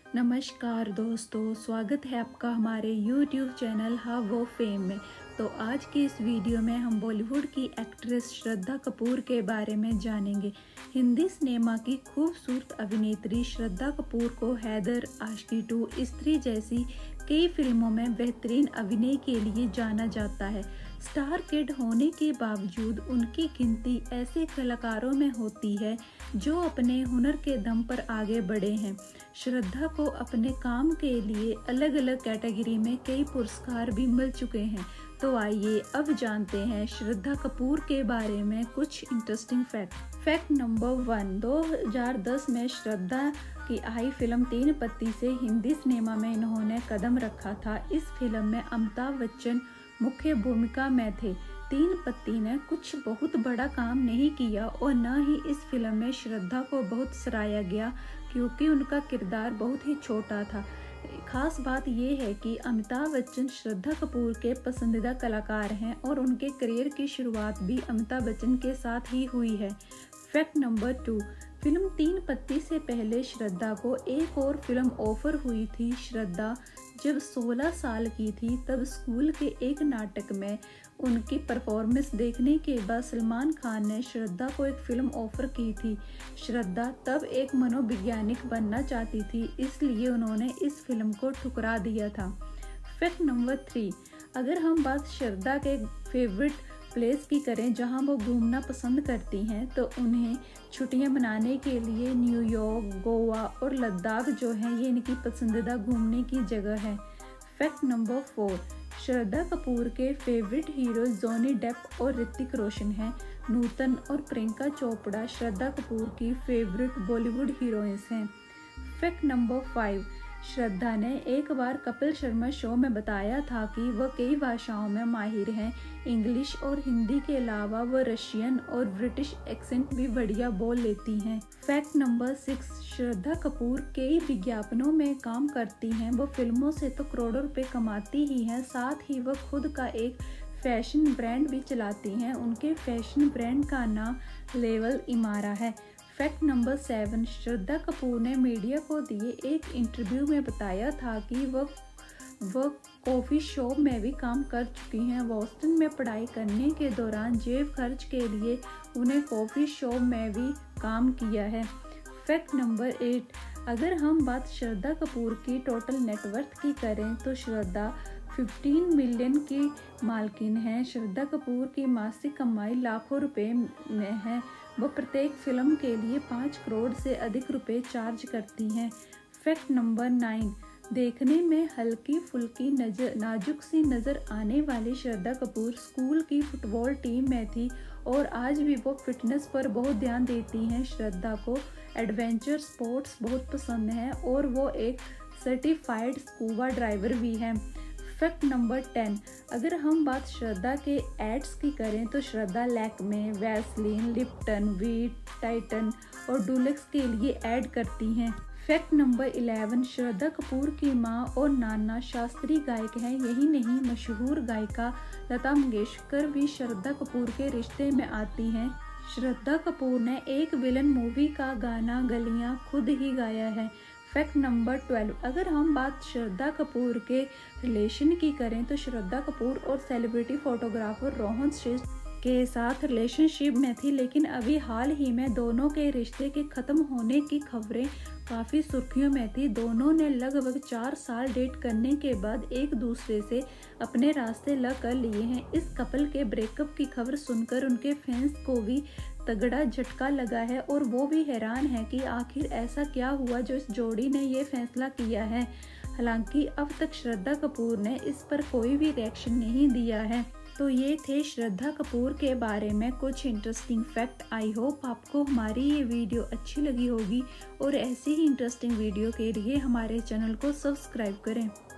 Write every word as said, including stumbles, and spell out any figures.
नमस्कार दोस्तों, स्वागत है आपका हमारे यूट्यूब चैनल हाउ वो फेम में। तो आज की इस वीडियो में हम बॉलीवुड की एक्ट्रेस श्रद्धा कपूर के बारे में जानेंगे। हिंदी सिनेमा की खूबसूरत अभिनेत्री श्रद्धा कपूर को हैदर, आशिकी टू, स्त्री जैसी कई फिल्मों में बेहतरीन अभिनय के लिए जाना जाता है। स्टार किड होने के बावजूद उनकी गिनती ऐसे कलाकारों में होती है जो अपने हुनर के दम पर आगे बढ़े हैं। श्रद्धा को अपने काम के लिए अलग अलग कैटेगरी में कई पुरस्कार भी मिल चुके हैं। तो आइए अब जानते हैं श्रद्धा कपूर के बारे में कुछ interesting fact. Fact number one, दो हज़ार दस में श्रद्धा की आई फिल्म तीन पत्ती से हिंदी सिनेमा में इन्होंने कदम रखा था। इस फिल्म में अमिताभ बच्चन मुख्य भूमिका में थे। तीन पत्ती ने कुछ बहुत बड़ा काम नहीं किया और न ही इस फिल्म में श्रद्धा को बहुत सराहा गया क्योंकि उनका किरदार बहुत ही छोटा था। खास बात यह है कि अमिताभ बच्चन श्रद्धा कपूर के पसंदीदा कलाकार हैं और उनके करियर की शुरुआत भी अमिताभ बच्चन के साथ ही हुई है। फैक्ट नंबर टू, फिल्म तीन पत्ती से पहले श्रद्धा को एक और फिल्म ऑफर हुई थी। श्रद्धा जब सोलह साल की थी तब स्कूल के एक नाटक में उनकी परफॉर्मेंस देखने के बाद सलमान खान ने श्रद्धा को एक फिल्म ऑफर की थी। श्रद्धा तब एक मनोवैज्ञानिक बनना चाहती थी, इसलिए उन्होंने इस फिल्म को ठुकरा दिया था। फैक्ट नंबर थ्री, अगर हम बात श्रद्धा के फेवरेट प्लेस की करें जहां वो घूमना पसंद करती हैं, तो उन्हें छुट्टियां मनाने के लिए न्यूयॉर्क, गोवा और लद्दाख जो है ये इनकी पसंदीदा घूमने की जगह है। Fact number four, Shraddha Kapoor के फेवरेट हीरो जॉनी डेप और ऋतिक रोशन हैं। नूतन और प्रियंका चोपड़ा श्रद्धा कपूर की फेवरेट बॉलीवुड हीरोइंस हैं। फैक्ट नंबर फाइव, श्रद्धा ने एक बार कपिल शर्मा शो में बताया था कि वह कई भाषाओं में माहिर हैं। इंग्लिश और हिंदी के अलावा वह रशियन और ब्रिटिश एक्सेंट भी बढ़िया बोल लेती हैं। Fact number six, Shraddha Kapoor कई विज्ञापनों में काम करती हैं। वह फिल्मों से तो करोड़ों रुपए कमाती ही हैं, साथ ही वह खुद का एक फैशन ब्रांड भी चलाती हैं। उनके फैशन ब्रांड का नाम लेवल इमारा है। Fact number seven, Shraddha Kapoor ने मीडिया को दिए एक इंटरव्यू में बताया था कि वह वह कॉफ़ी शॉप में भी काम कर चुकी हैं। बोस्टन में पढ़ाई करने के दौरान जेब खर्च के लिए उन्हें कॉफ़ी शॉप में भी काम किया है। फैक्ट नंबर एट, अगर हम बात श्रद्धा कपूर की टोटल नेटवर्थ की करें तो श्रद्धा पंद्रह मिलियन की मालकिन है। श्रद्धा कपूर की मासिक कमाई लाखों रुपए में है। वह प्रत्येक फिल्म के लिए पाँच करोड़ से अधिक रुपए चार्ज करती हैं। फैक्ट नंबर नाइन, देखने में हल्की फुल्की नजर नाजुक सी नज़र आने वाली श्रद्धा कपूर स्कूल की फुटबॉल टीम में थी और आज भी वो फिटनेस पर बहुत ध्यान देती हैं। श्रद्धा को एडवेंचर स्पोर्ट्स बहुत पसंद है और वो एक सर्टिफाइड स्कूबा ड्राइवर भी हैं। फैक्ट नंबर टेन, अगर हम बात श्रद्धा के एड्स की करें तो Shraddha Lakme, Vaseline, Lipton, Veet, Titan और डुलेक्स के लिए ऐड करती हैं। Fact number eleven, Shraddha Kapoor की मां और नाना शास्त्रीय गायक हैं। यही नहीं, मशहूर गायिका लता मंगेशकर भी श्रद्धा कपूर के रिश्ते में आती हैं। श्रद्धा कपूर ने एक विलन मूवी का गाना गलियां खुद ही गाया है। फैक्ट नंबर ट्वेल्व, अगर हम बात श्रद्धा कपूर के रिलेशन की करें तो श्रद्धा कपूर और सेलिब्रिटी फोटोग्राफर रोहन श्रेष्ठ के साथ रिलेशनशिप में थी, लेकिन अभी हाल ही में दोनों के रिश्ते के ख़त्म होने की खबरें काफ़ी सुर्खियों में थी। दोनों ने लगभग चार साल डेट करने के बाद एक दूसरे से अपने रास्ते अलग कर लिए हैं। इस कपल के ब्रेकअप की खबर सुनकर उनके फैंस को भी तगड़ा झटका लगा है और वो भी हैरान है कि आखिर ऐसा क्या हुआ जो इस जोड़ी ने ये फैसला किया है। हालांकि अब तक श्रद्धा कपूर ने इस पर कोई भी रिएक्शन नहीं दिया है। तो ये थे श्रद्धा कपूर के बारे में कुछ इंटरेस्टिंग फैक्ट। आई होप आपको हमारी ये वीडियो अच्छी लगी होगी और ऐसी ही इंटरेस्टिंग वीडियो के लिए हमारे चैनल को सब्सक्राइब करें।